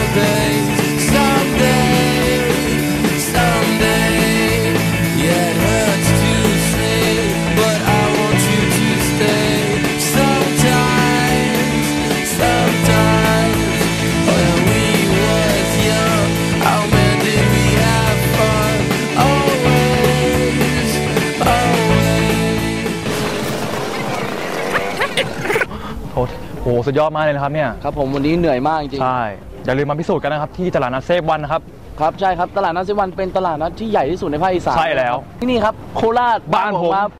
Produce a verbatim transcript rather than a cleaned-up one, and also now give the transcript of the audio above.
someday, someday, someday. Yeah, it hurts to say, but I want you to stay. Sometimes, sometimes, when we was young, how man did we have fun? Always, always. โหโหสุดยอดมากเลยนะครับเนี่ยครับผมวันนี้เหนื่อยมากจริงใช่อย่าลืมมาพิสูจน์กันนะครับที่ตลาดนัดเซฟวันนะครับครับใช่ครับตลาดนัดเซวันเป็นตลาดนัดที่ใหญ่ที่สุดในภาคอีสานใช่แล้วที่นี่ครับโคราชบ้านผมครับ